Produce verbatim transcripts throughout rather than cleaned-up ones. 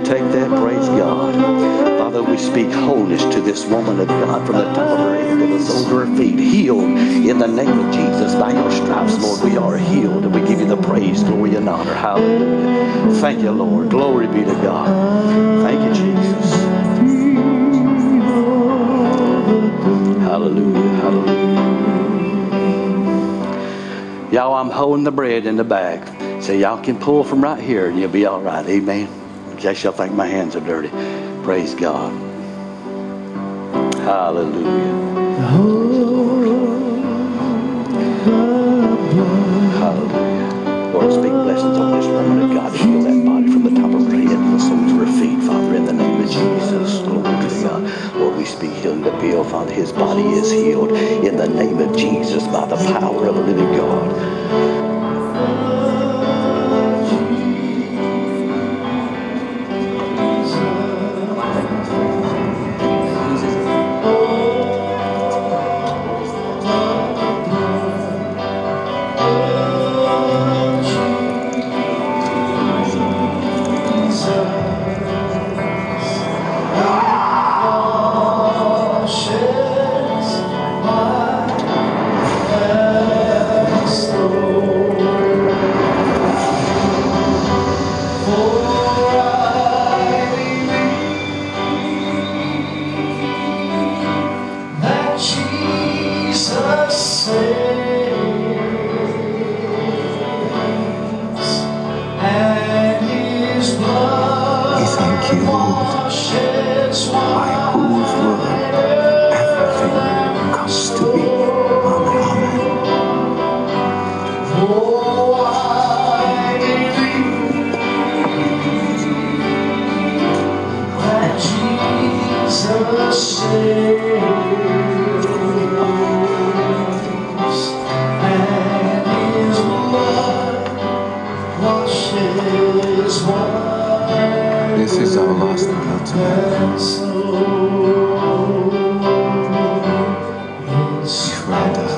Take that, praise God. Father, we speak wholeness to this woman of God from the top of her head to the soles of her feet. Healed in the name of Jesus. By your stripes, Lord, we are healed. And we give you the praise, glory, and honor. Hallelujah. Thank you, Lord. Glory be to God. Thank you, Jesus. Hallelujah. Hallelujah. Y'all, I'm holding the bread in the bag. So y'all can pull from right here and you'll be all right. Amen. In case y'all think my hands are dirty. Praise God. Hallelujah. Hallelujah. Lord, speak blessings on this woman of God. Heal that body from the top of her head to the soles of her feet, Father, in the name of Jesus. Glory to God. Lord, we speak healing to Bill, Father. His body is healed in the name of Jesus by the power of the living God. This is our last appeal to man. You've read us.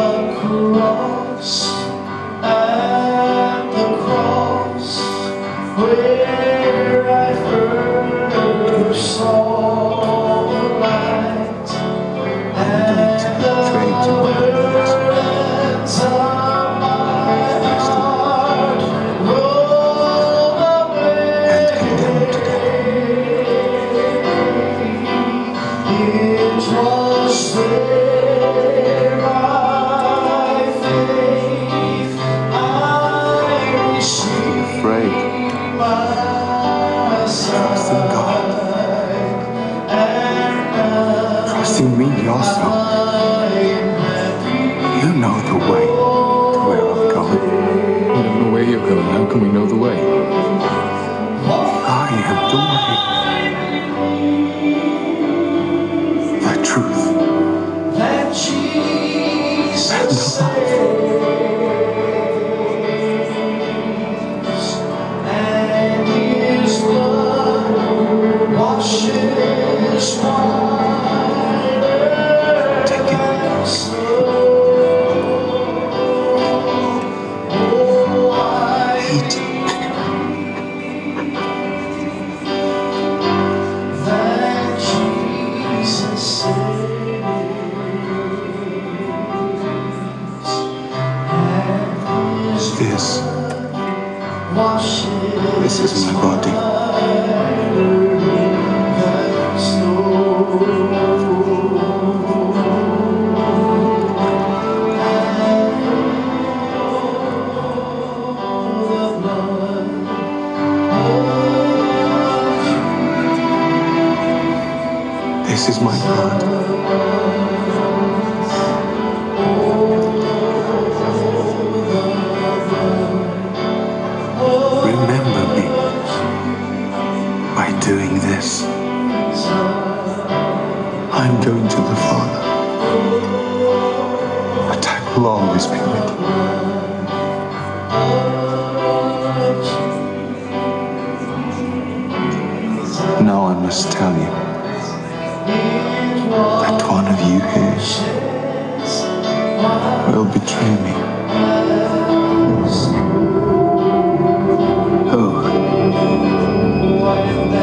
This is my blood. Remember me by doing this. I'm going to the Father, but I will always be with you. Now I must tell you that one of you here will betray me. Oh,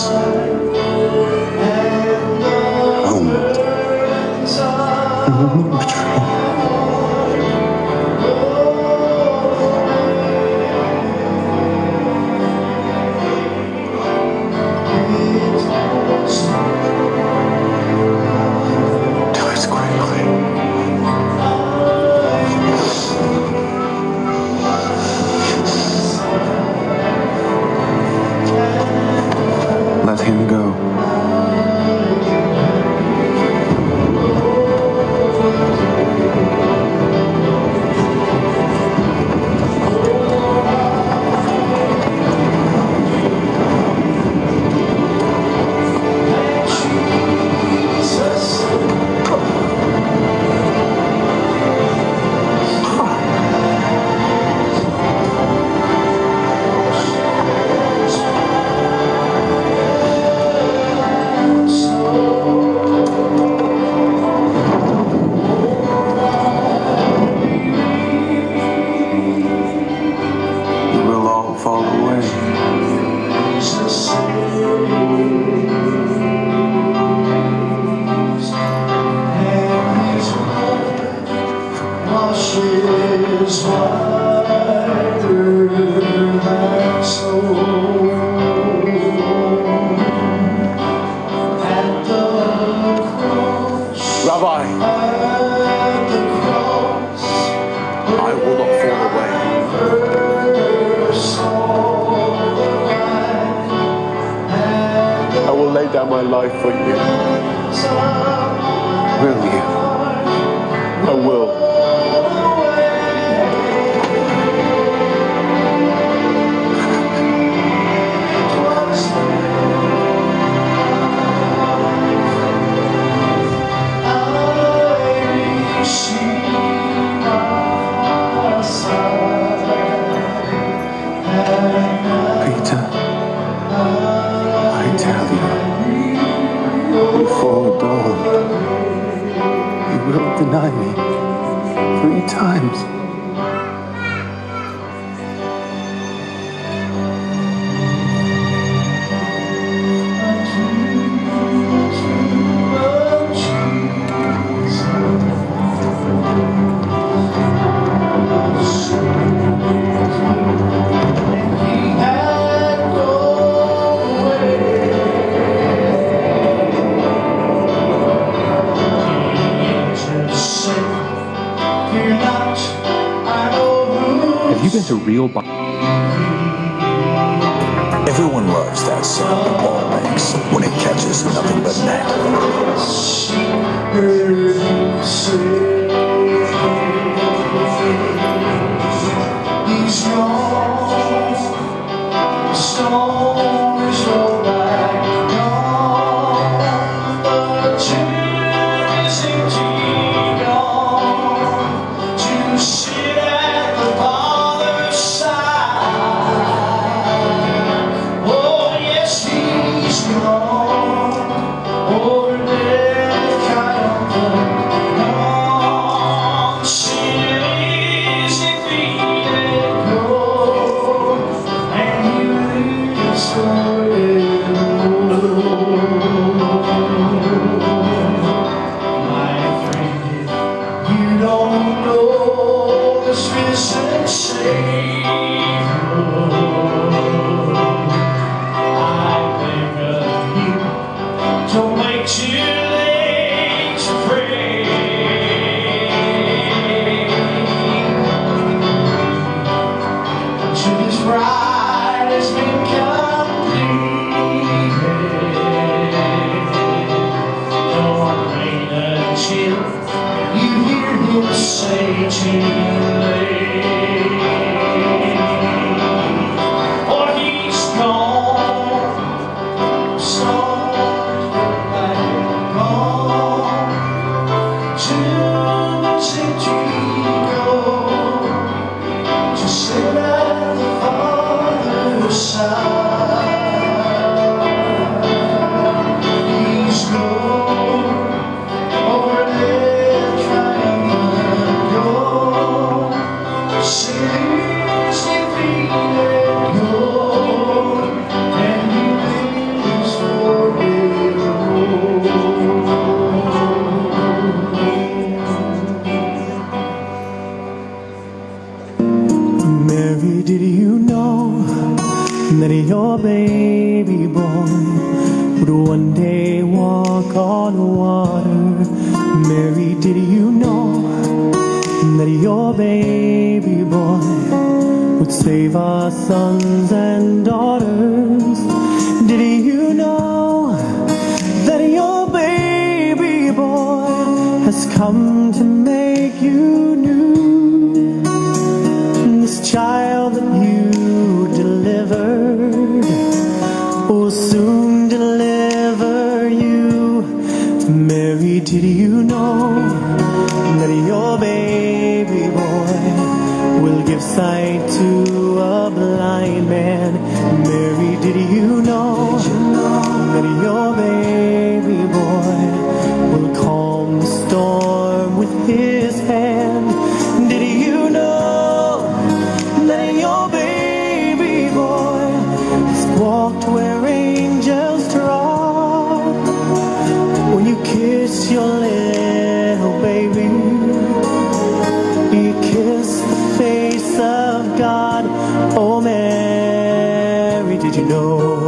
Owned. I will not betray you. Do it quickly. Let him go. We'll all fall away. Washes whiter than snow. At the cross, Rabbi, at the cross, I will not fall away. first saw the light, and I will lay down my life for you. Will you? I will. Peter, I tell you, before dawn, you will deny me three times. Have you been to Real Bible? Everyone loves that sound the ball makes when it catches nothing but net. He's gone, the storm is rolled back, gone, the tomb is empty, gone, to sit at the Father's side. Oh yes, he's gone, over death triumphant, gone. would one day walk on water. Mary, did you know that your baby boy would save our sons and daughters? Did you know that your baby boy has come to make you new? This child that you delivered will soon deliver you. Mary, did you know that your baby boy will give sight to a blind man? Mary, did you know that your baby boy will calm the storm with his hand? Did you know that your baby boy has walked where angels trod? When you kiss your little baby, you kiss the face of God. Oh, Mary, did you know?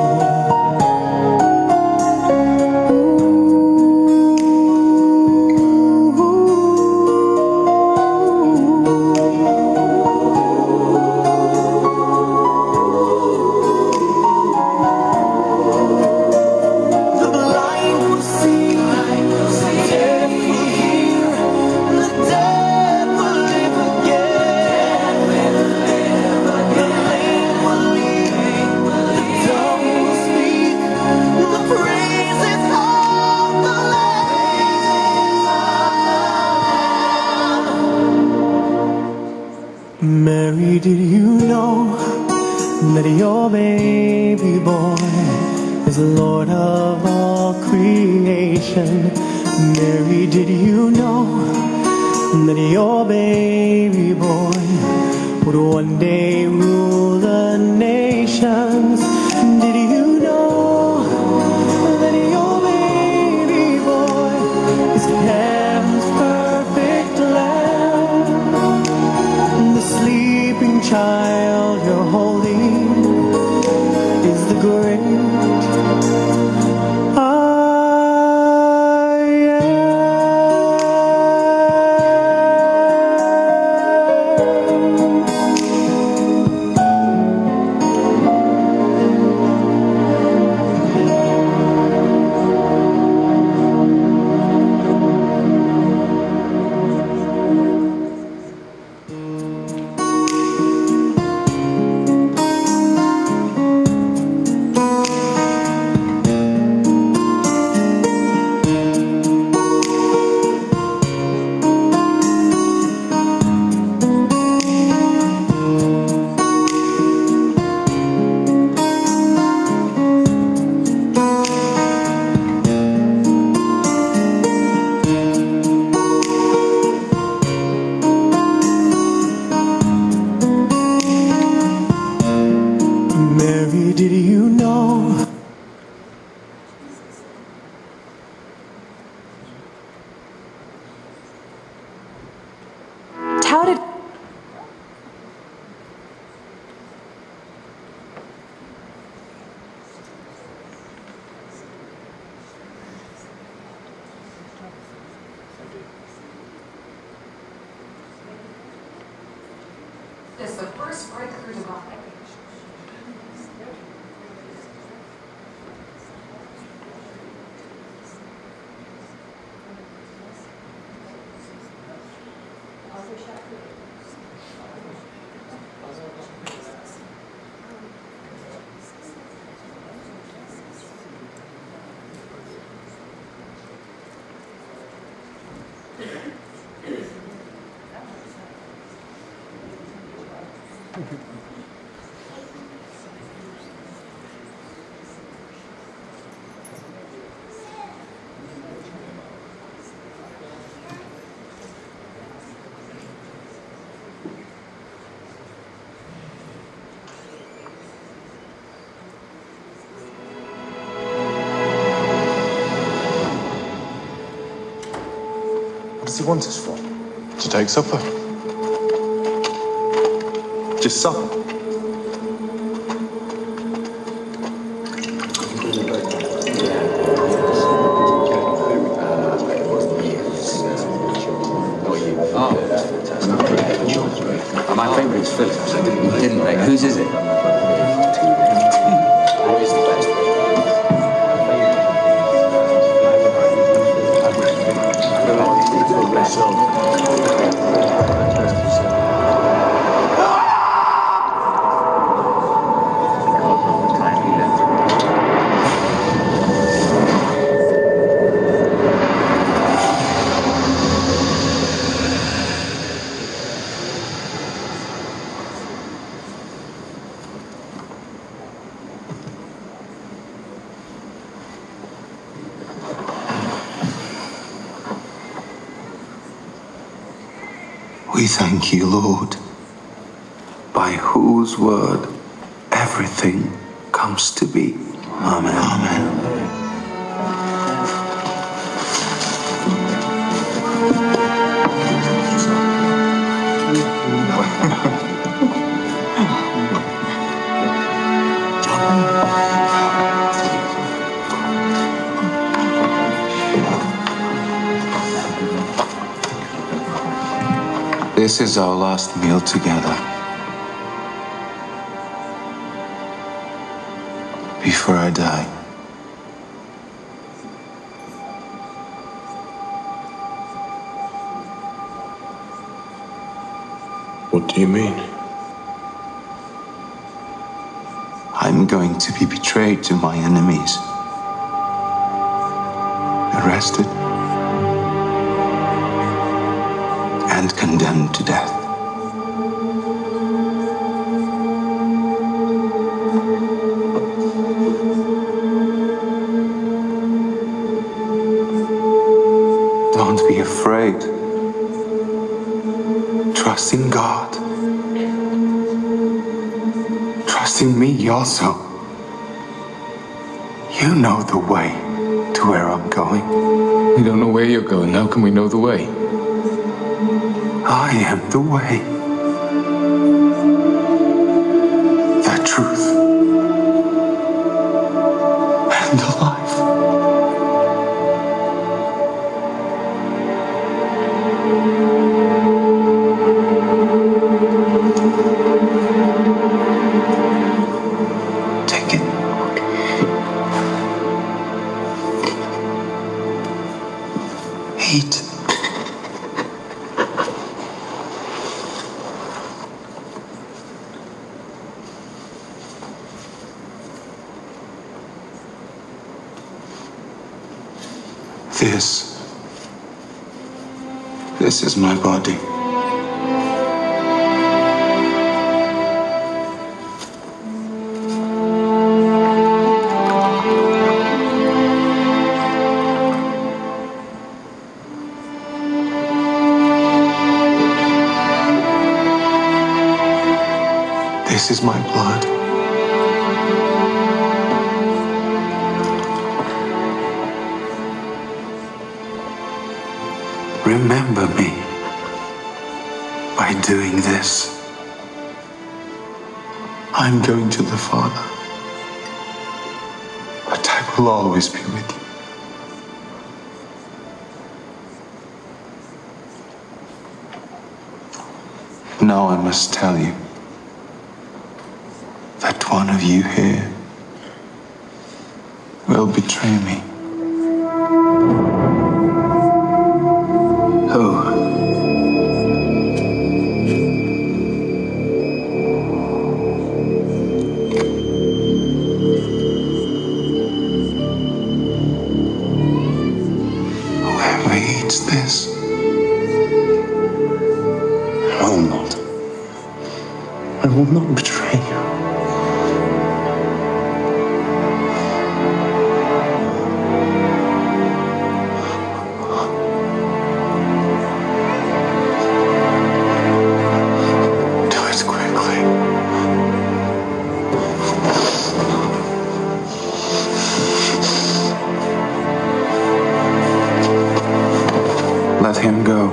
Mary, did you know that your baby boy is Lord of all creation? Mary, did you know that your baby boy would one day rule the nations? Did you know that your baby boy is heaven's perfect lamb? The sleeping child you're holding is the great I Mary, did you know? Touted. It's the first breakthrough to God. What does he want us for? To take supper. Just supper? We thank you, Lord, by whose word everything comes to be. Amen. Amen. This is our last meal together. Before I die. What do you mean? I'm going to be betrayed to my enemies. Arrested. And condemned to death. Don't be afraid. Trust in God. Trust in me also. You know the way to where I'm going. We don't know where you're going. How can we know the way? I am the way, the truth, and the life. Take it. Eat. This, this is my body. This is my blood. Remember me by doing this. I'm going to the Father, but I will always be with you. Now I must tell you that one of you here will betray me. Oh. Whoever eats this, I will not. I will not betray you. Let him go.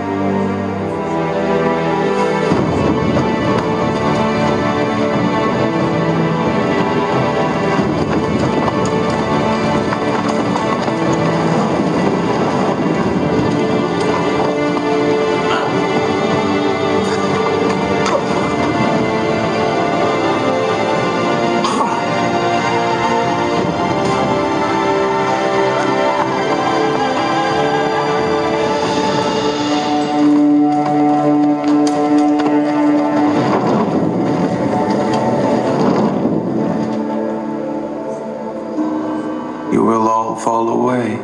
You will all fall away.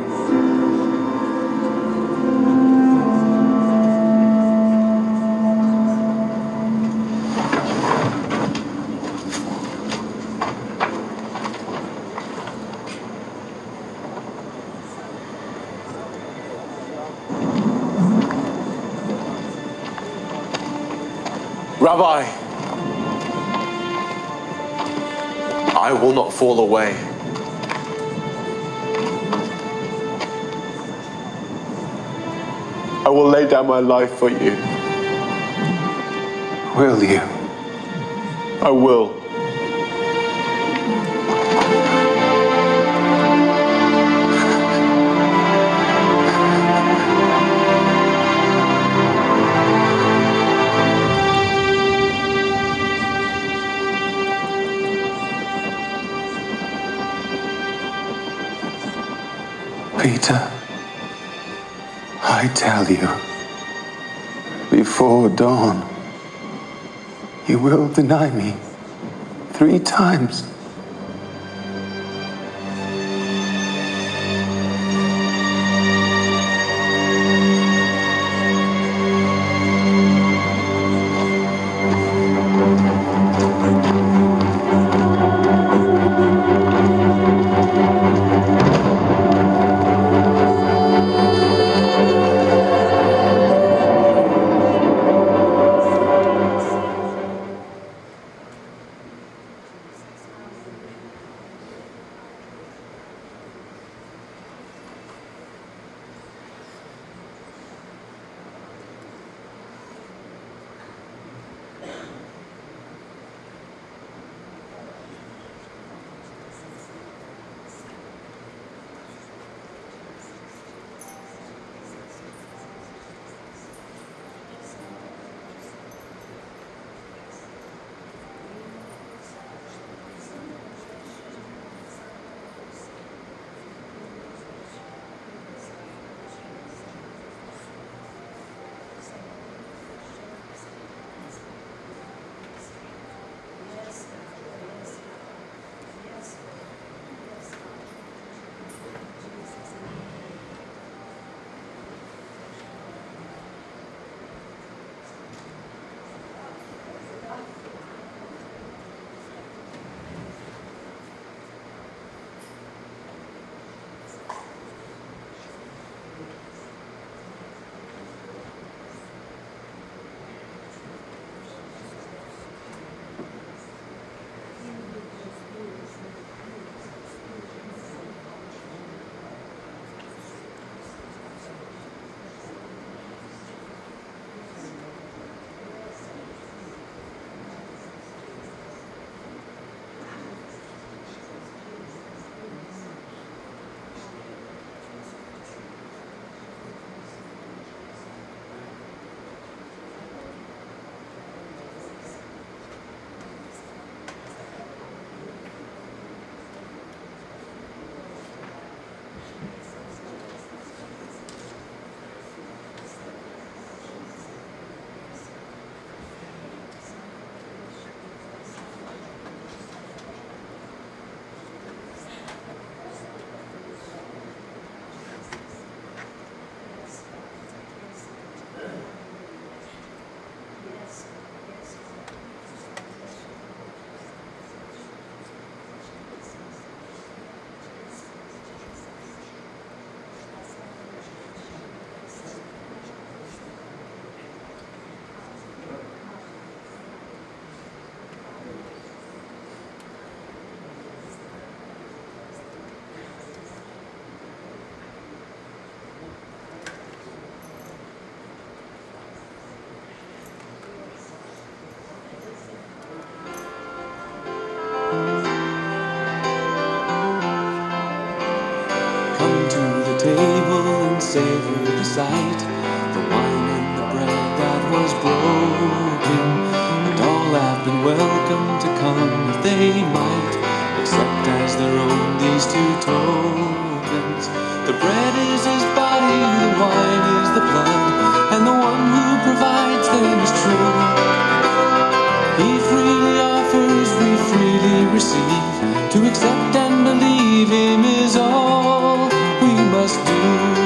Rabbi, I will not fall away. I will lay down my life for you. Will you? I will. Peter, I tell you, before dawn, you will deny me three times. savor the sight, the wine and the bread that was broken. And all have been welcome to come if they might, accept as their own these two tokens. The bread is his body, the wine is the blood, and the one who provides them is true. He freely offers, we freely receive. To accept and believe him is all we must do.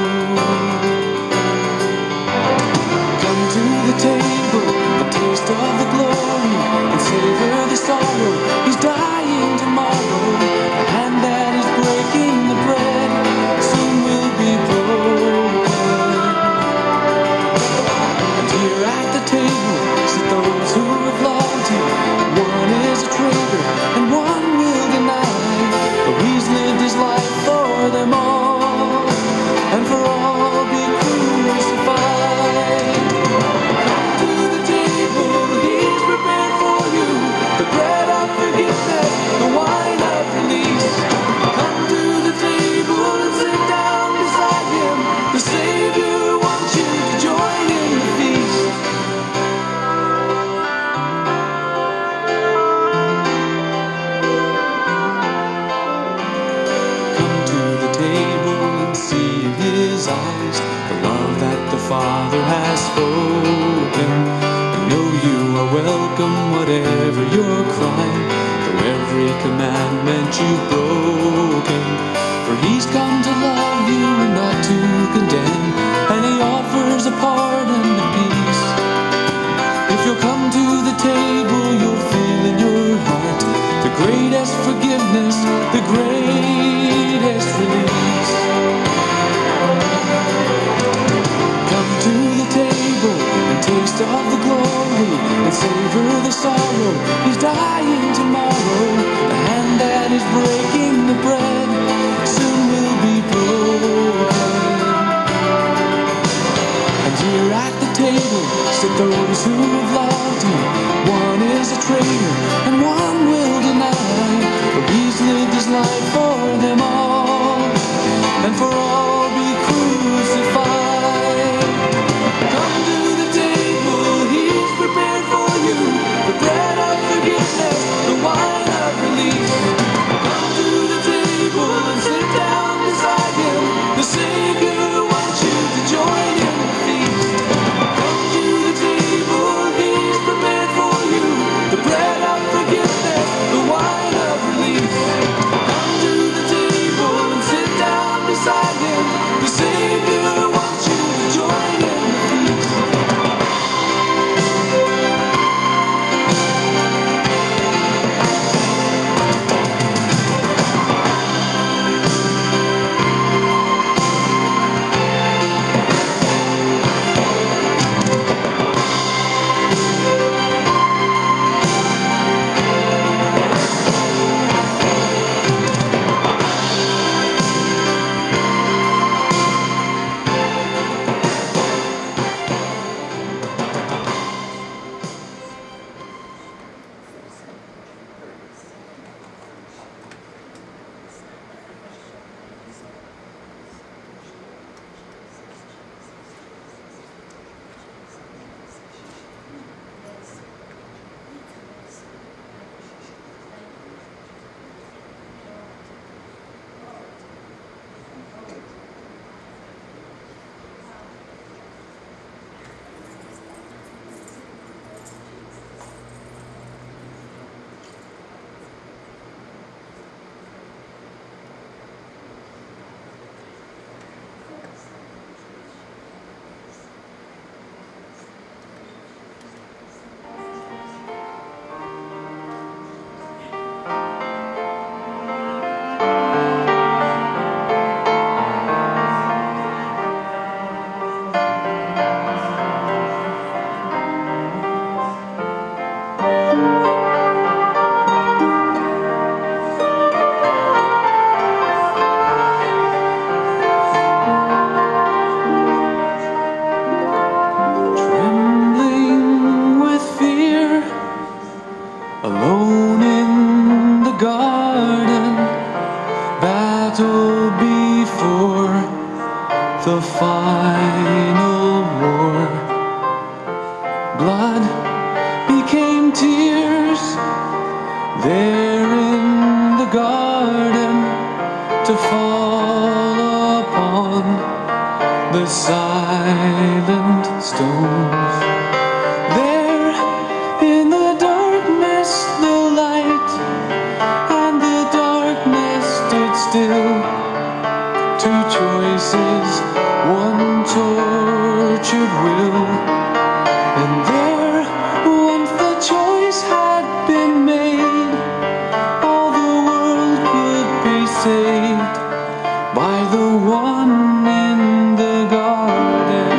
Come to the table, a taste of the glory, and savor the sorrow. He's dying tomorrow, the hand that is breaking the bread soon will be you've broken. For he's come to love you and not to condemn, and he offers a pardon and peace. If you'll come to the table, you'll feel in your heart the greatest forgiveness, the greatest release. Come to the table and taste of the glory and savor the sorrow. He's dying tomorrow. The hand that is breaking the bread soon will be broken. And here at the table sit those who have loved him. One is a traitor and one will deny, but he's lived his life for them all, and for all be crucified. Come to the table, he's prepared for you the bread of forgiveness, the wine of release. Come to the table and sit down beside him. The Savior wants you to join in the feast. Come to the table, he's prepared for you the bread of forgiveness, the wine of release. Come to the table and sit down beside him. The Savior wants you to join in the feast. The final war. Blood became tears there in the garden to fall upon the silent stones. There in the darkness the light and the darkness stood still. Two choices, one tortured will. And there, once the choice had been made, all the world could be saved by the one in the garden.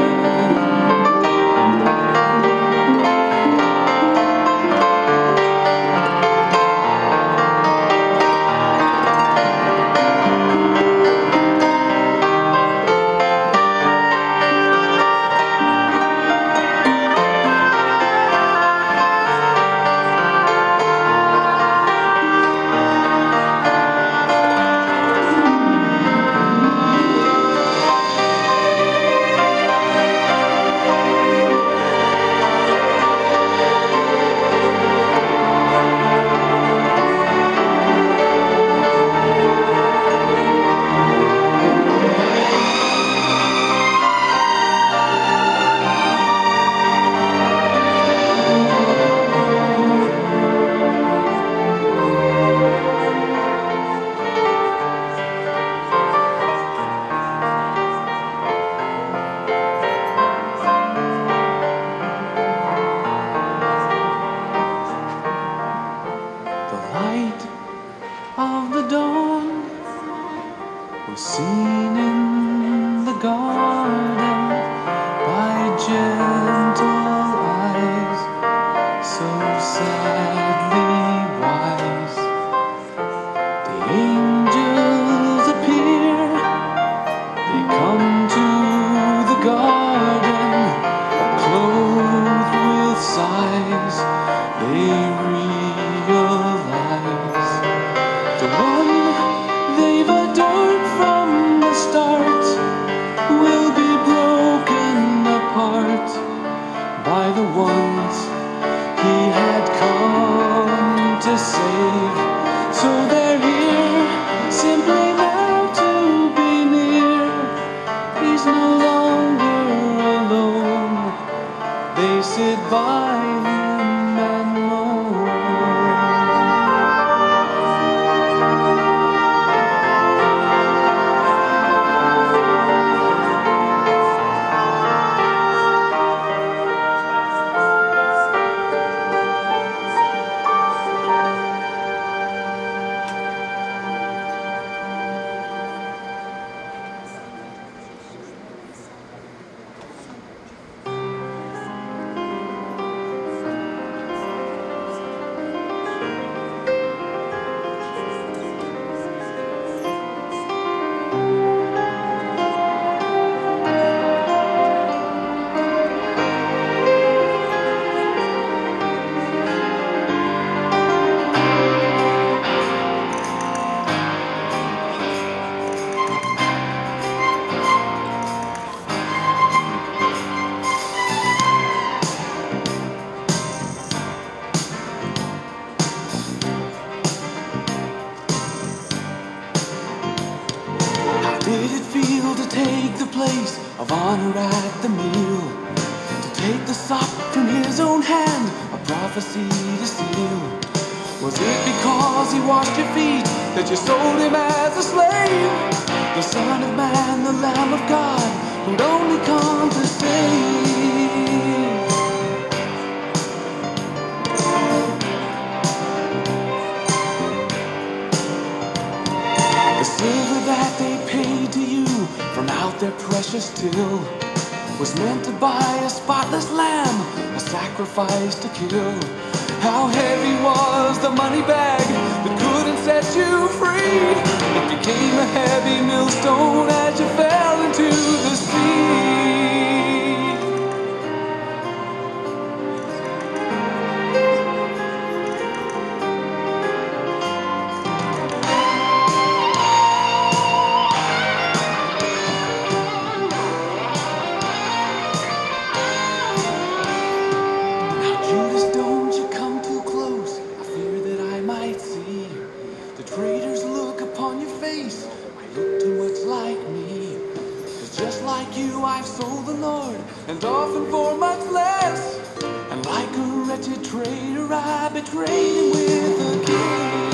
slain in the garden by gentle eyes, so sadly wise. The angels appear, they come to the garden, clothed with sighs. They realize the one they've adored from the start will be broken apart by the ones he had come to save. So they're here simply now to be near. He's no longer alone. They sit by him and moan. Did it feel to take the place of honor at the meal? To take the sop from his own hand, a prophecy to seal? Was it because he washed your feet that you sold him as a slave? The Son of Man, the Lamb of God, who'd only come to save. The silver that they paid to you from out their precious till was meant to buy a spotless lamb, a sacrifice to kill. How heavy was the money bag that couldn't set you free? It became a heavy millstone as you fell into the sea. I've sold the Lord, and often for much less. And like a wretched traitor, I betrayed him with the king.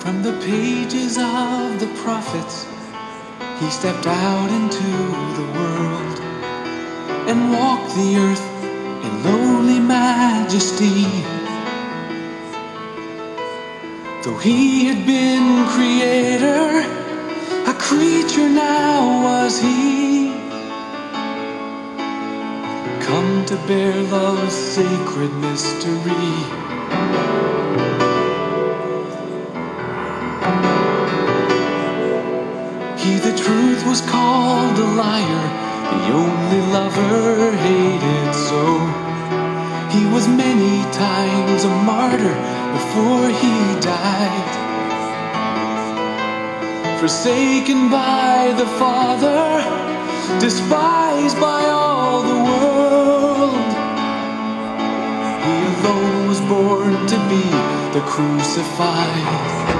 From the pages of the prophets, he stepped out into the world and walked the earth in lowly majesty. Though he had been creator, a creature now was he, come to bear love's sacred mystery. He, the truth, was called a liar, the only lover hated so. He was many times a martyr before he died, forsaken by the Father, despised by all the world. He alone was born to be the crucified.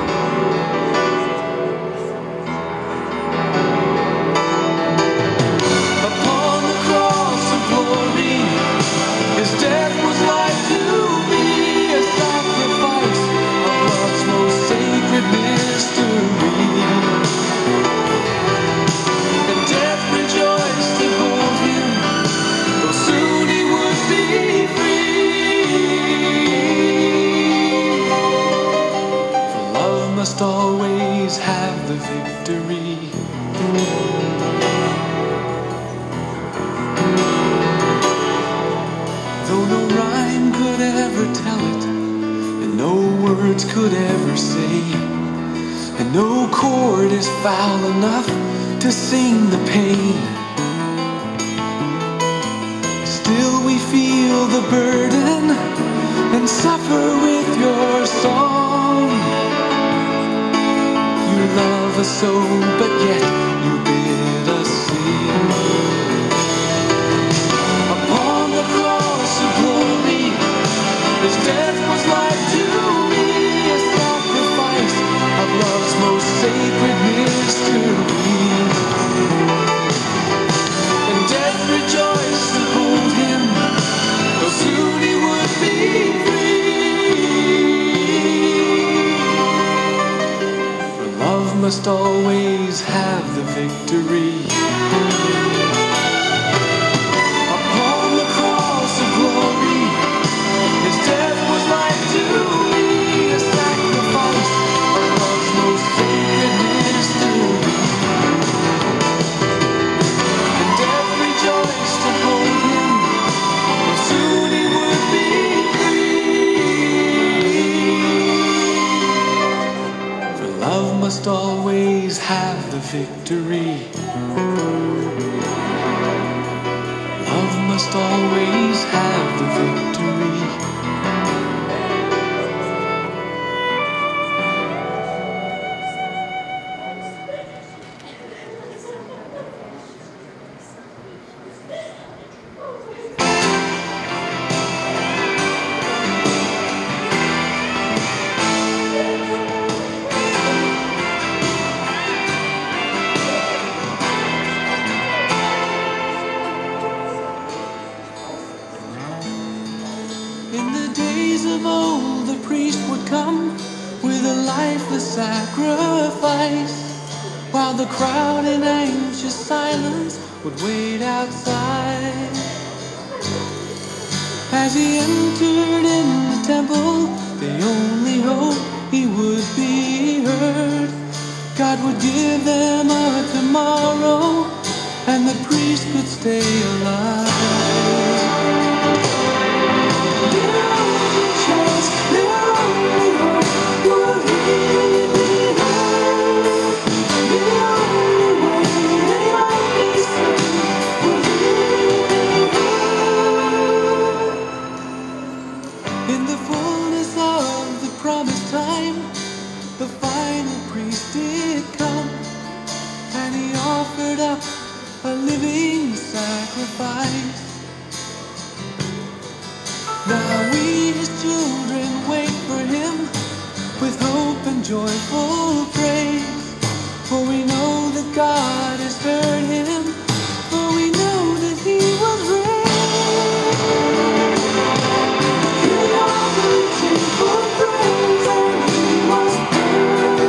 Always have the victory. Though no rhyme could ever tell it, and no words could ever say, and no chord is foul enough to sing the pain, still we feel the burden and suffer with your song. You love us so, but yet you bid us sing. Upon the cross of glory, his death was like to me, a sacrifice of love's most sacred mystery. And death rejoiced to hold him, though soon he would be free. Must always have the victory. Upon the cross of glory, his death was like to me, a sacrifice of love's most sacred mystery. And death rejoiced to hold him, for soon he would be free. For love must always have the victory. Love must always have the victory. Of old, the priest would come with a lifeless sacrifice, while the crowd in anxious silence would wait outside. As he entered in the temple, they only hoped he would be heard. God would give them a tomorrow, and the priest could stay alive. In the fullness of the promised time, the final priest did come, and he offered up a living sacrifice. Now we, his children, wait for him with hope and joyful praise, for we know that God has heard him, for we know that he was raised. He offered temple praise, and he was heard.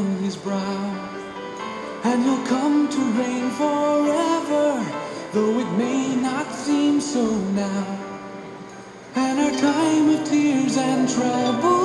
his brow, and you'll come to reign forever, though it may not seem so now. And our time of tears and trouble